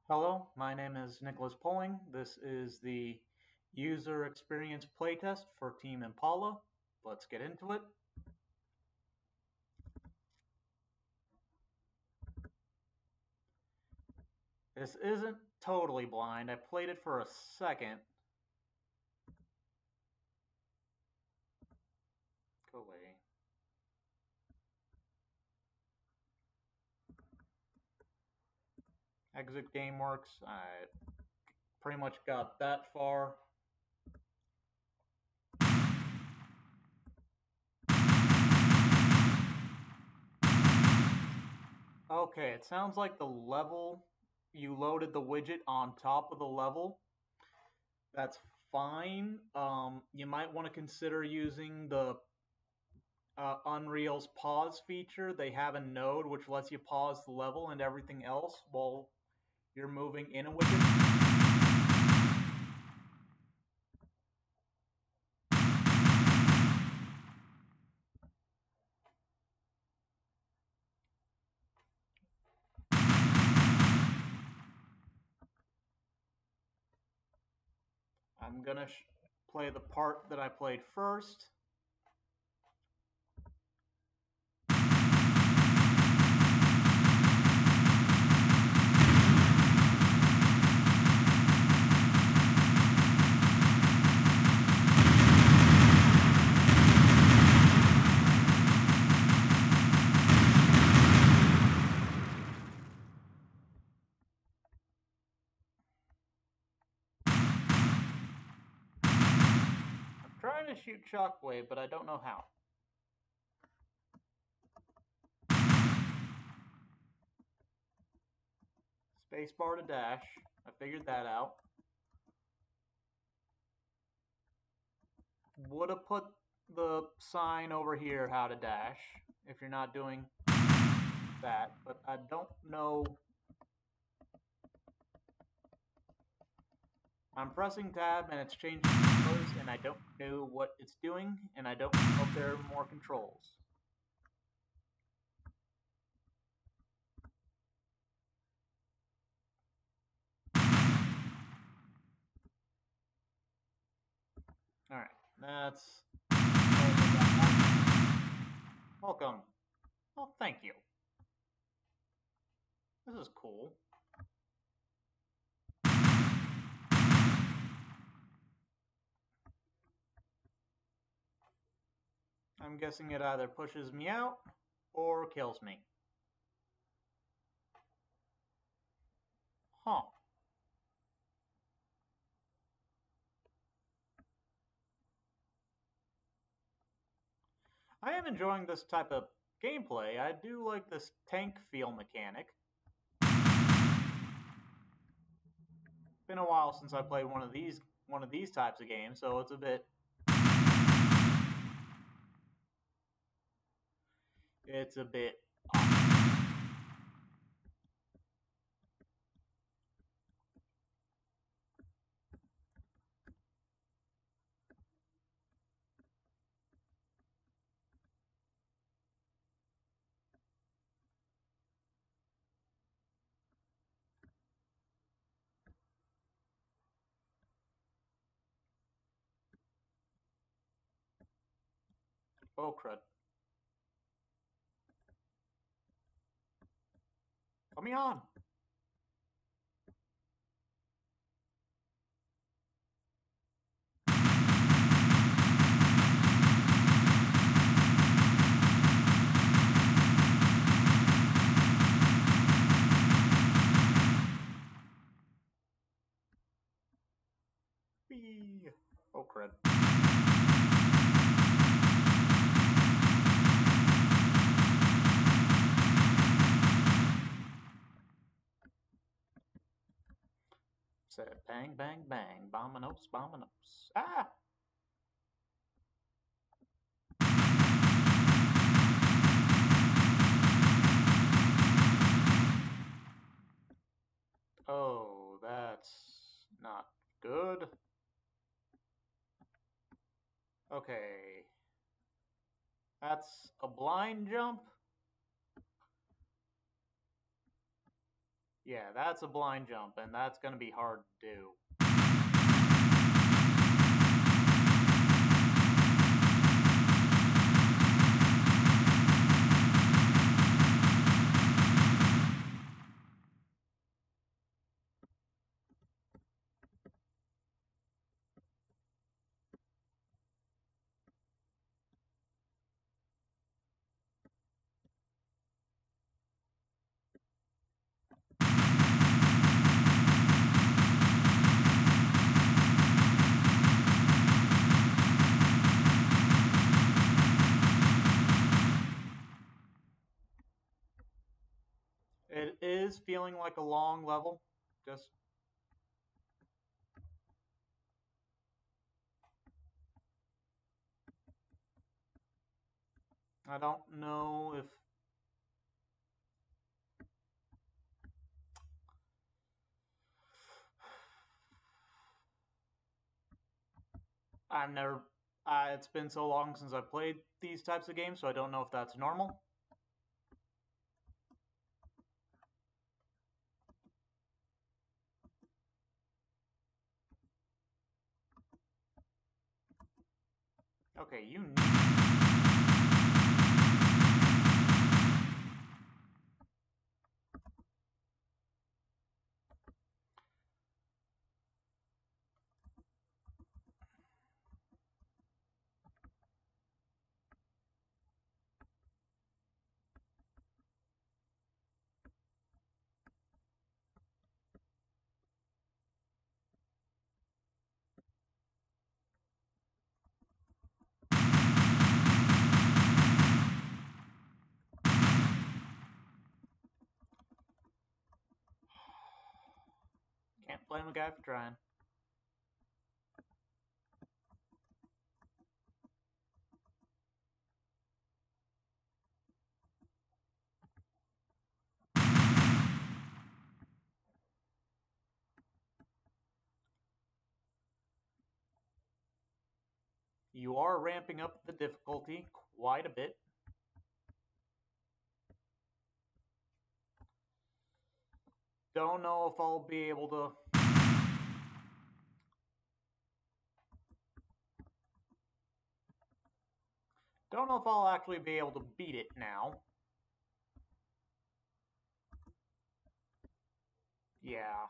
Hello, my name is Nicholas Poling. This is the user experience playtest for Team Impala. Let's get into it. This isn't totally blind. I played it for a second. Go away. Exit GameWorks. I pretty much got that far. Okay, it sounds like the level, you loaded the widget on top of the level. That's fine. You might want to consider using the Unreal's pause feature. They have a node which lets you pause the level and everything else while you're moving in a widget. I'm gonna play the part that I played first. I'm trying to shoot Shockwave, but I don't know how. Spacebar to dash. I figured that out. Would have put the sign over here how to dash if you're not doing that, but I don't know. I'm pressing tab and it's changing colors and I don't know what it's doing and I don't know if there are more controls. Alright, that's... Welcome. Oh, thank you. This is cool. I'm guessing it either pushes me out or kills me. Huh. I am enjoying this type of gameplay. I do like this tank feel mechanic. Been a while since I played one of these types of games, so it's a bit oh crud. Put me on. Whee. Oh crud. Said bang bang bang, bominos, bominos. Ah! Oh, that's not good. Okay. That's a blind jump? Yeah, that's a blind jump, and that's going to be hard to do. It is feeling like a long level. Just I don't know if I've never. It's been so long since I've played these types of games, so I don't know if that's normal. Okay, you need. Can't blame a guy for trying. You are ramping up the difficulty quite a bit. Don't know if I'll be able to. Don't know if I'll actually be able to beat it now. Yeah.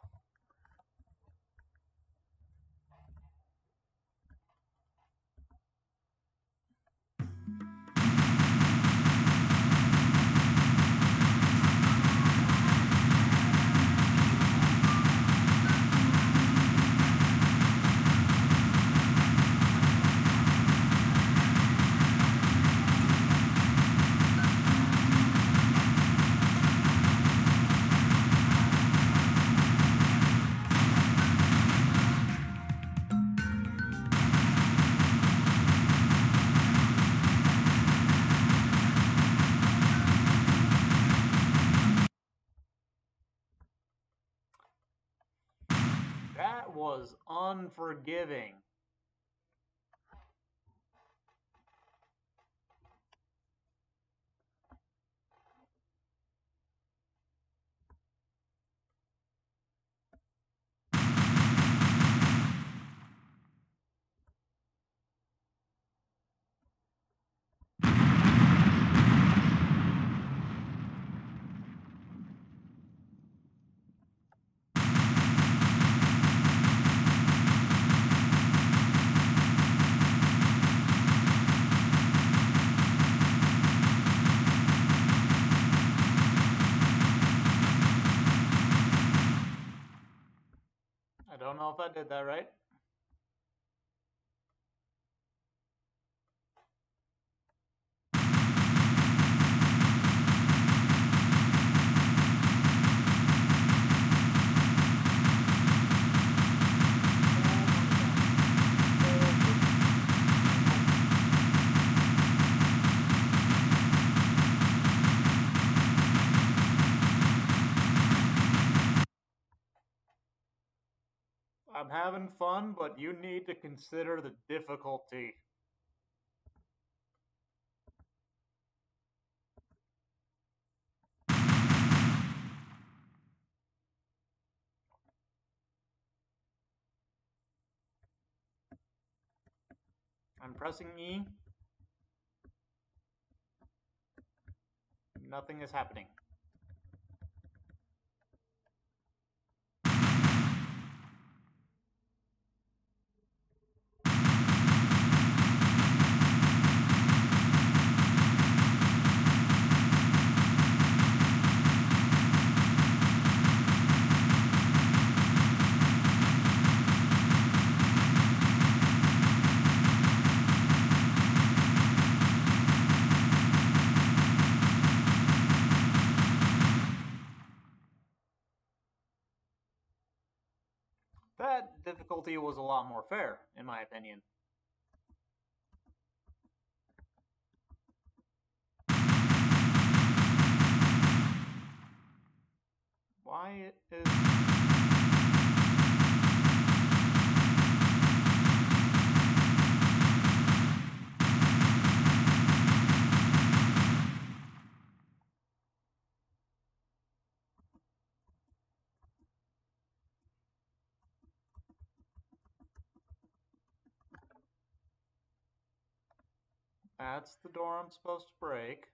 That was unforgiving. I don't know if I did that right. I'm having fun, but you need to consider the difficulty. I'm pressing E. Nothing is happening. That difficulty was a lot more fair, in my opinion. Why is... That's the door I'm supposed to break.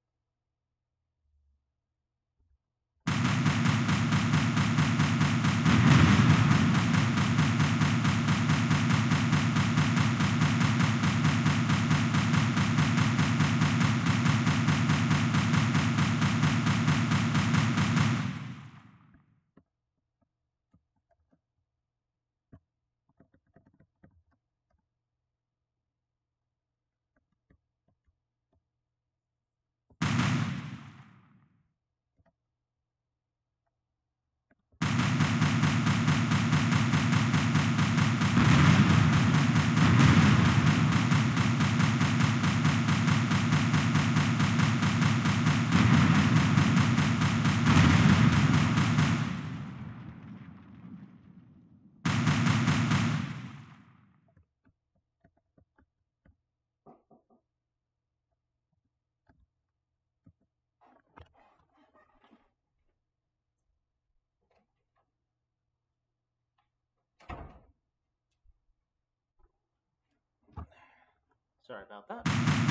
Sorry about that.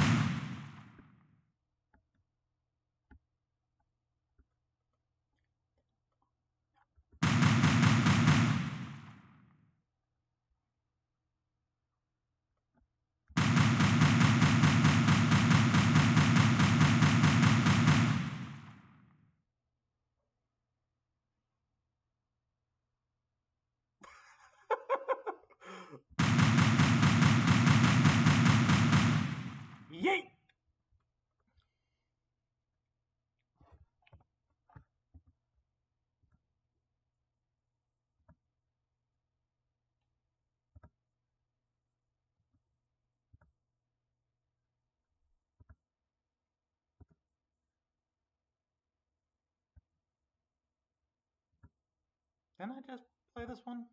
Yeet! Can I just play this one?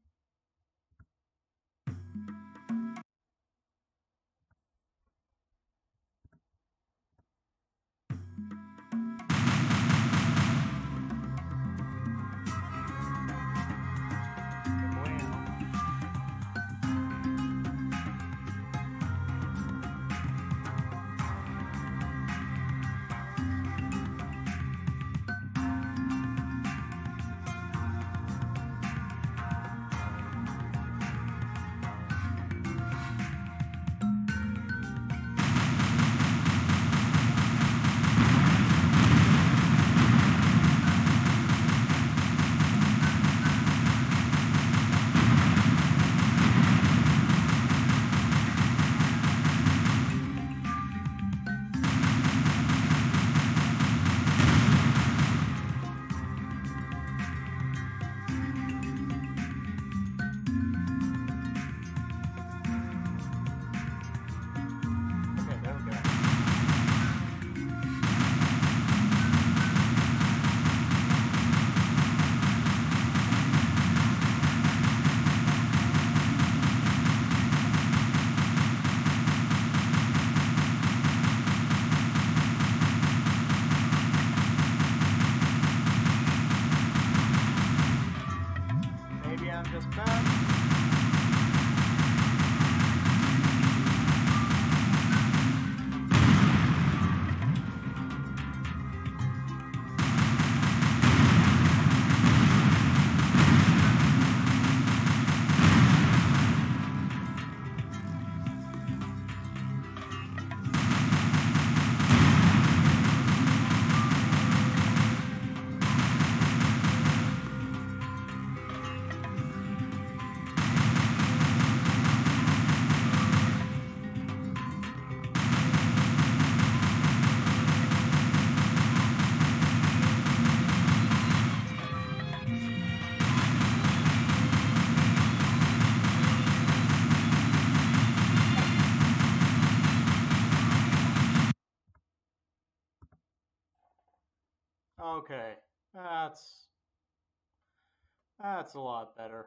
Okay, that's that's a lot better.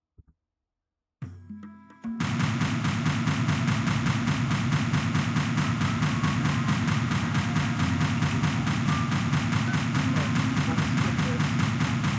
Okay, let me skip this.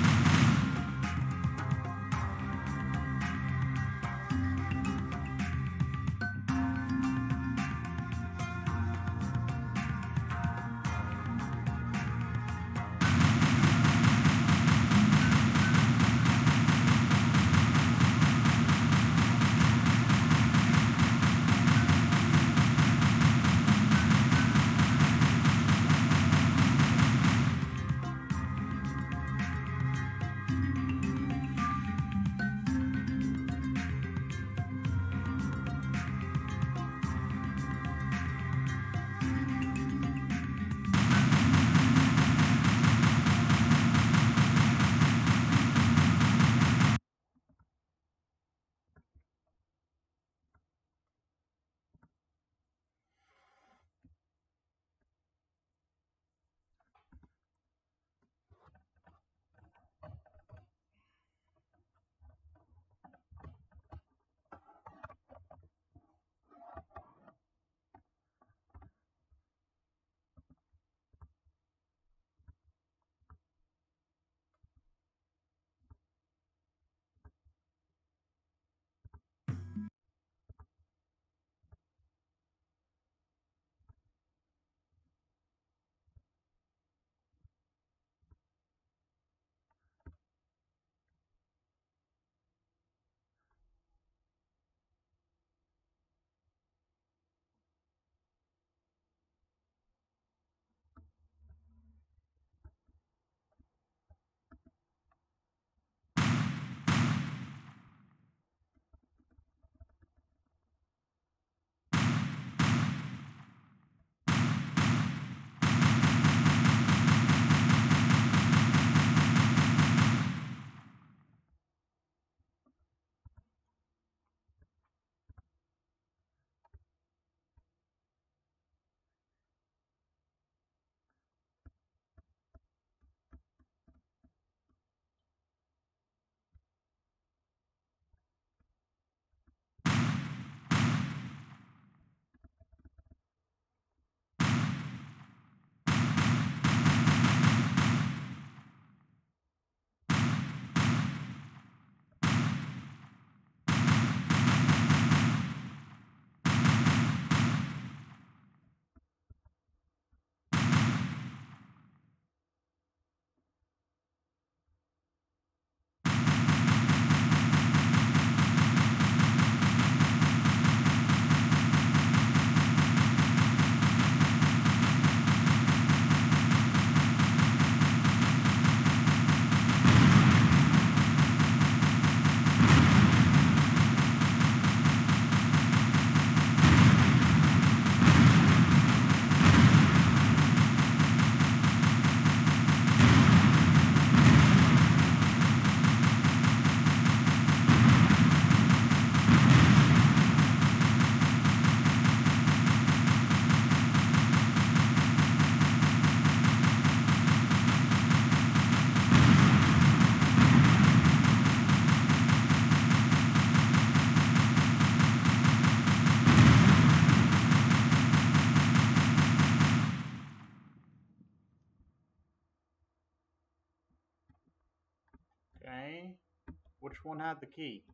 Okay, which one had the key?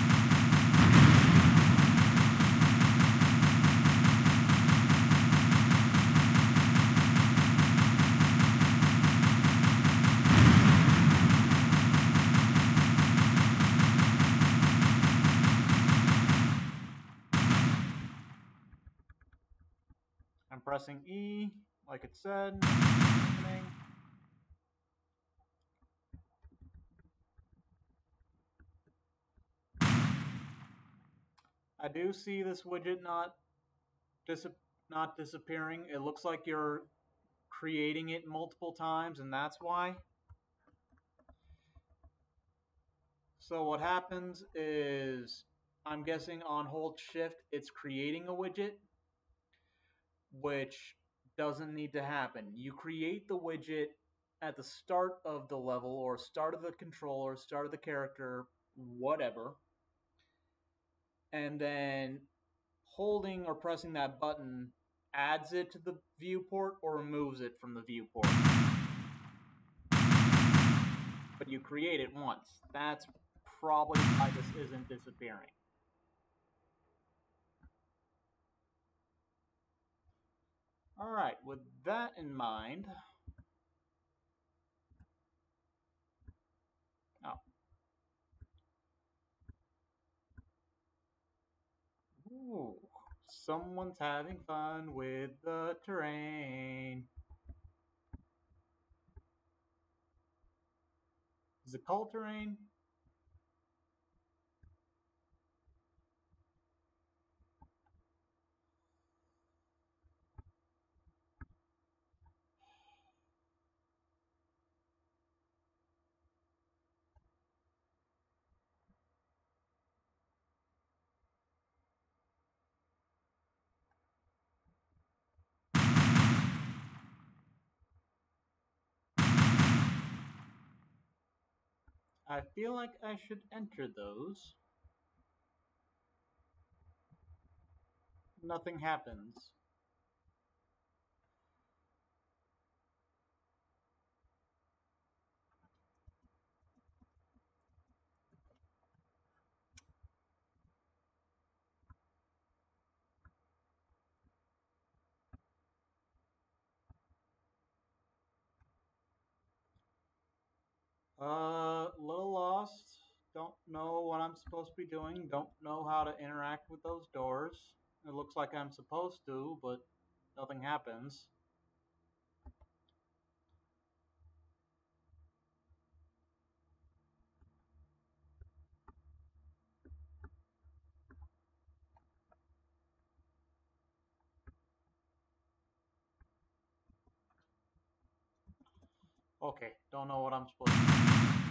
I'm pressing E, like it said. Opening. I do see this widget not disappearing. It looks like you're creating it multiple times, and that's why. So what happens is, I'm guessing on hold shift, it's creating a widget, which doesn't need to happen. You create the widget at the start of the level or start of the controller, start of the character, whatever, and then holding or pressing that button adds it to the viewport or removes it from the viewport. But you create it once. That's probably why this isn't disappearing. Alright, with that in mind... Oh. Ooh, someone's having fun with the terrain. Is it called terrain? I feel like I should enter those. Nothing happens. Little lost. Don't know what I'm supposed to be doing. Don't know how to interact with those doors. It looks like I'm supposed to, but nothing happens. Okay, don't know what I'm supposed to do.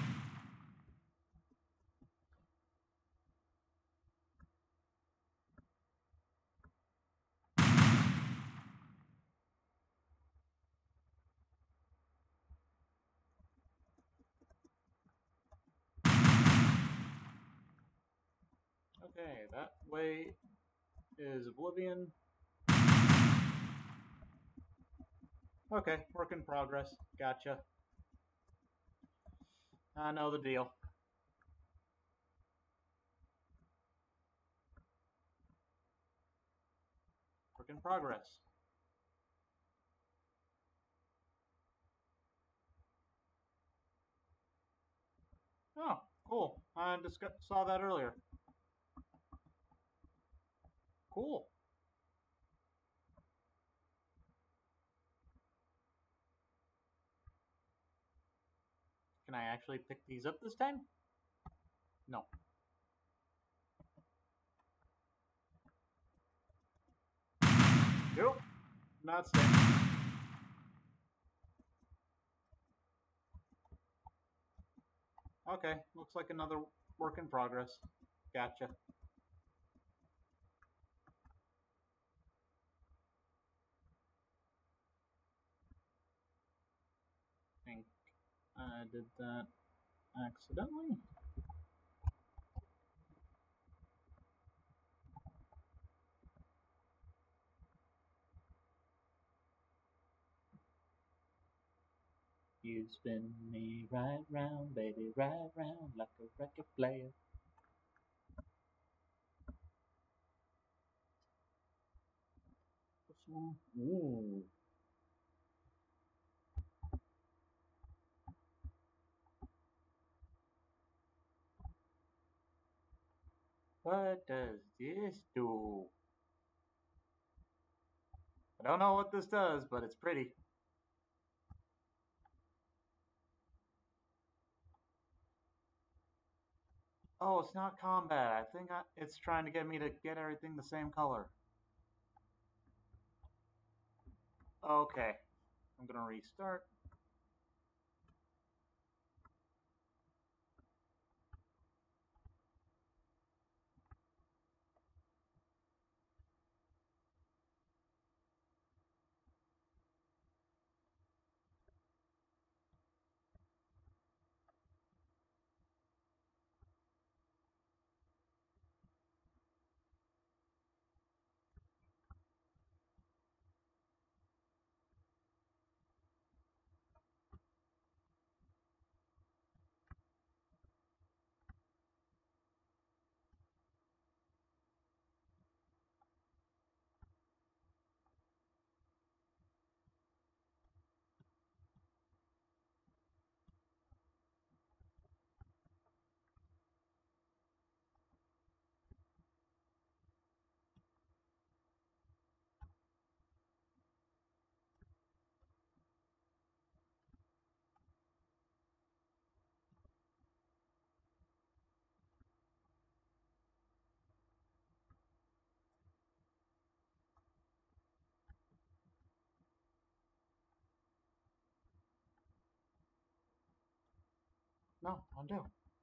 Okay, that way is Oblivion. Okay, work in progress. Gotcha. I know the deal. Work in progress. Oh, cool. I just saw that earlier. Cool. Can I actually pick these up this time? No. Nope. Not staying. Okay, looks like another work in progress. Gotcha. Think I did that accidentally. You spin me right round, baby, right round like a record player. This one. Ooh. What does this do? I don't know what this does, but it's pretty. Oh, it's not combat. I think it's trying to get me to get everything the same color. Okay. I'm gonna restart. No, undo.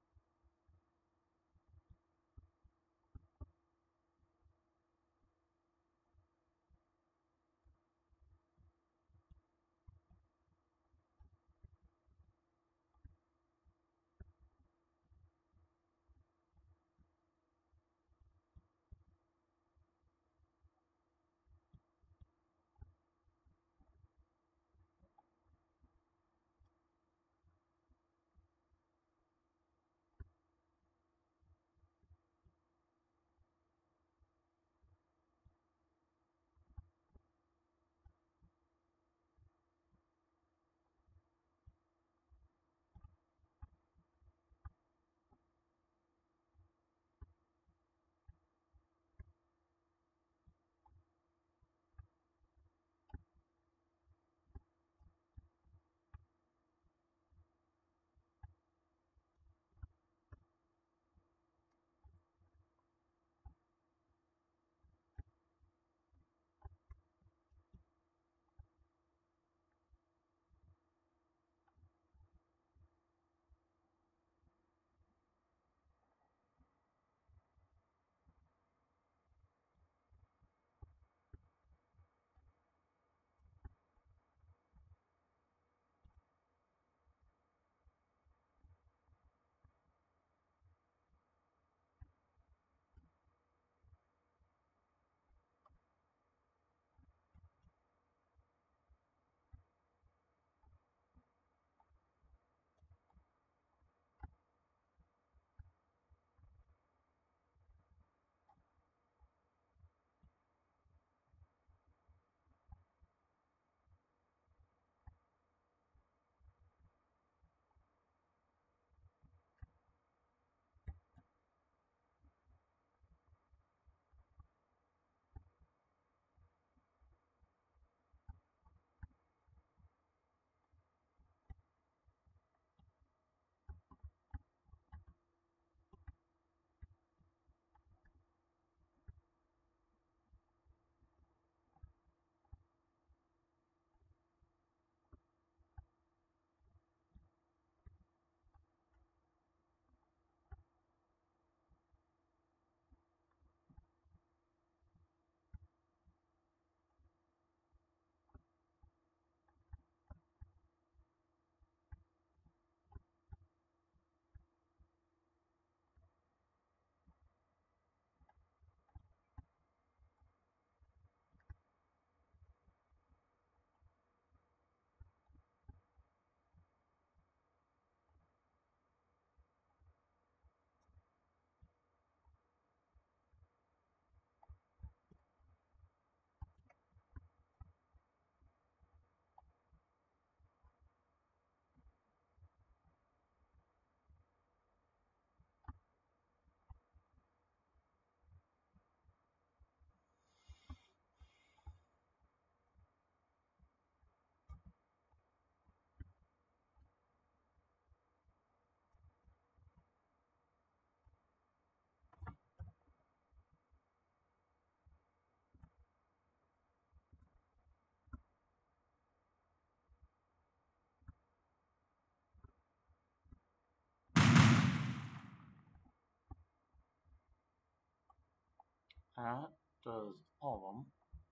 That does all of them.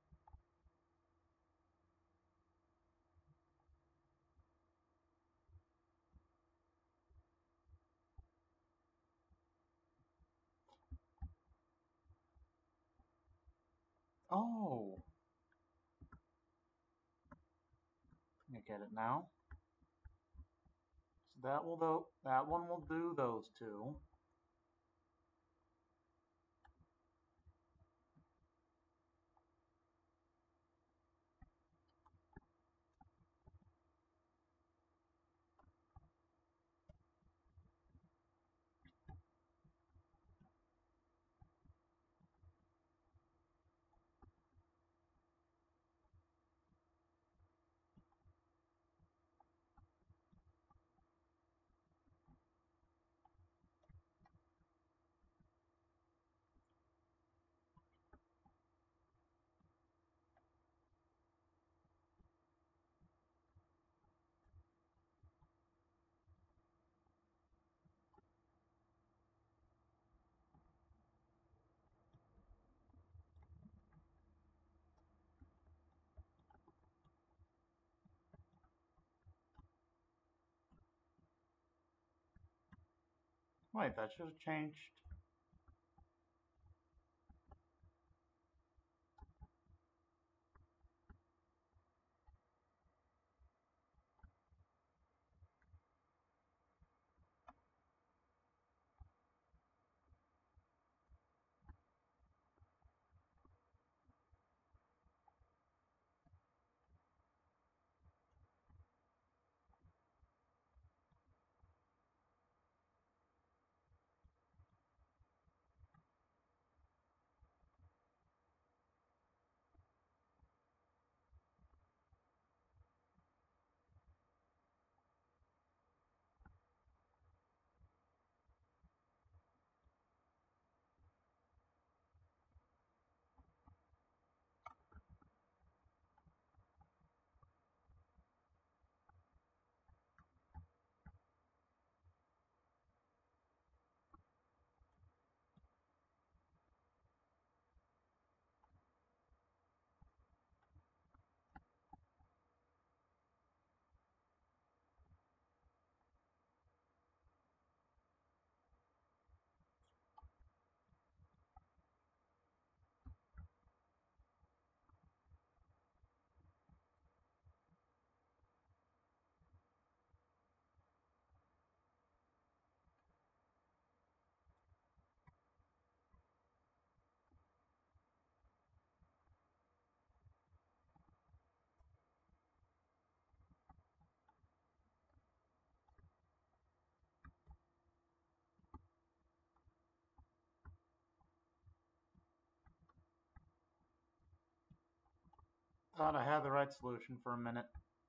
Oh, I get it now. So that one will do those two. Wait, that should have changed. Thought I had the right solution for a minute.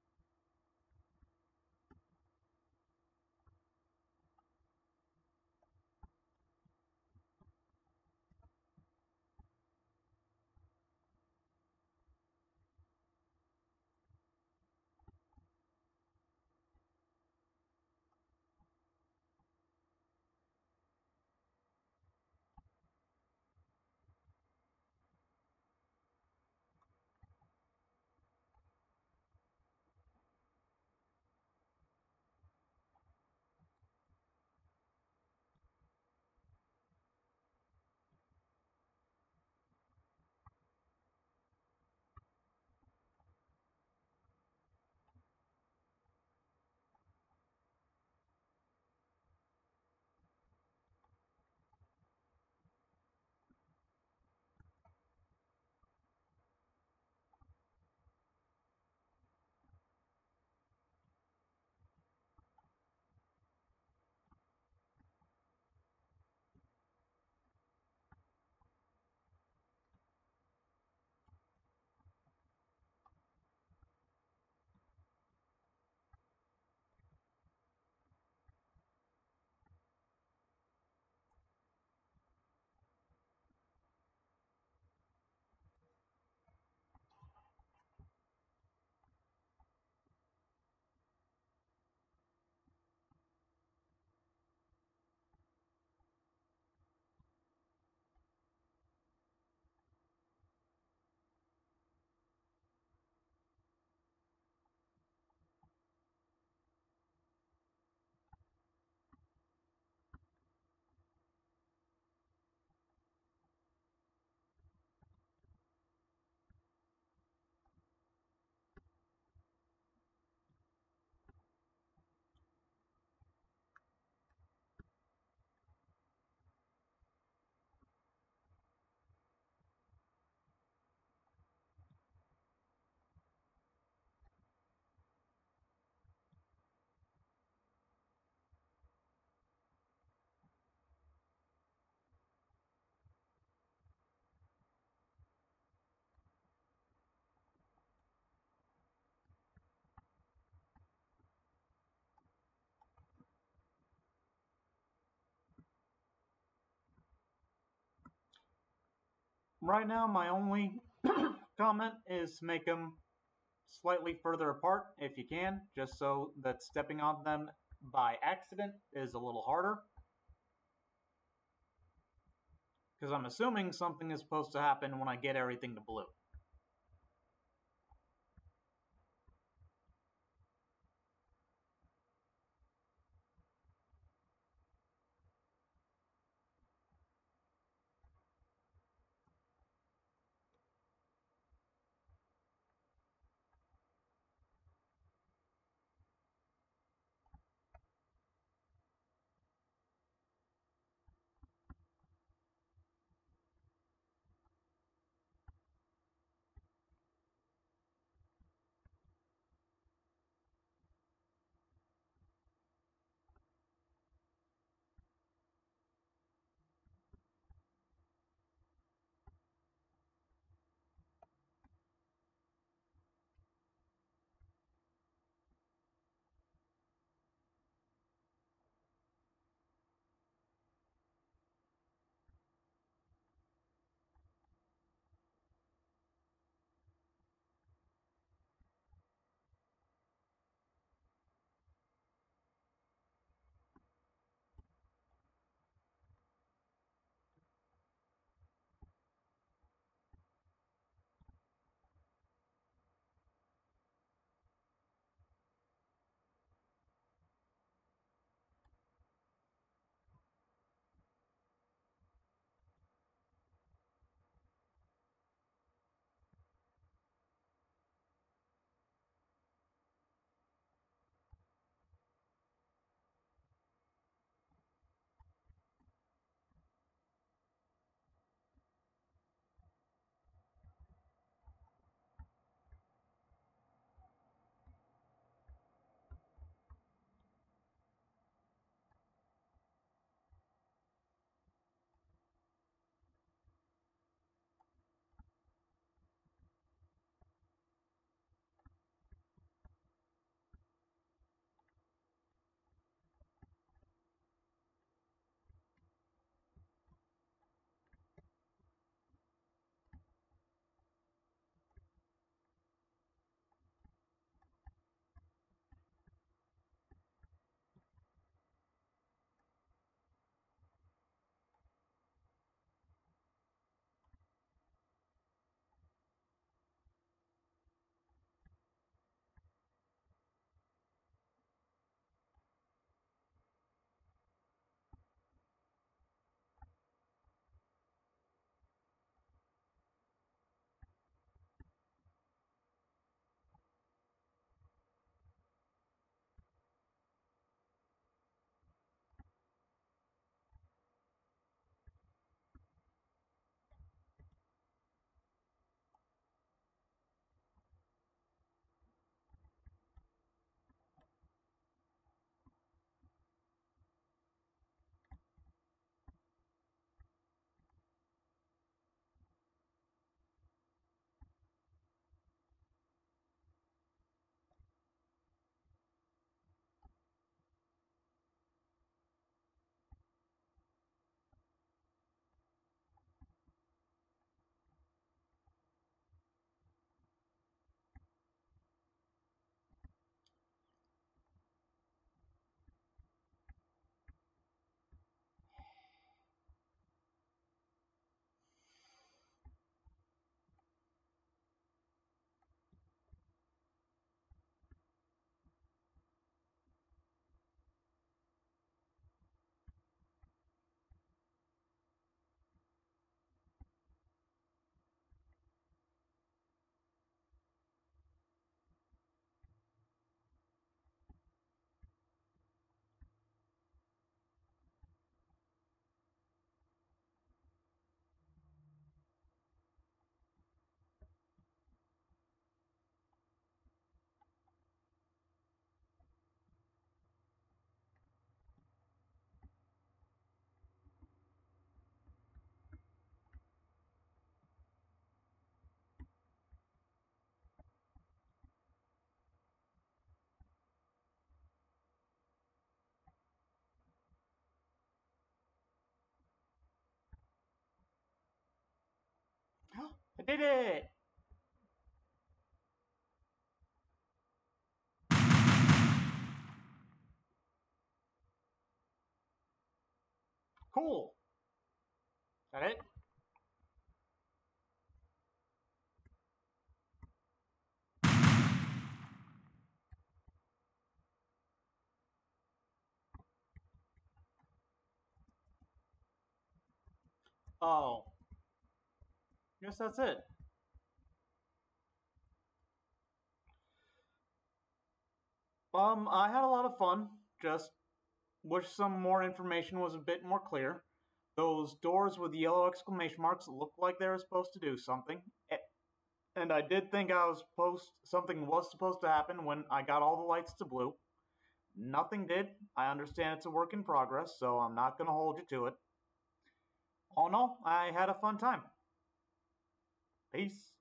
Right now, my only comment is make them slightly further apart if you can, just so that stepping on them by accident is a little harder. Because I'm assuming something is supposed to happen when I get everything to blue. I did it! Cool. Is that it? Oh. Guess that's it. I had a lot of fun. Just wish some more information was a bit more clear. Those doors with yellow exclamation marks looked like they were supposed to do something. And I did think something was supposed to happen when I got all the lights to blue. Nothing did. I understand it's a work in progress, so I'm not going to hold you to it. All in all, I had a fun time. Peace.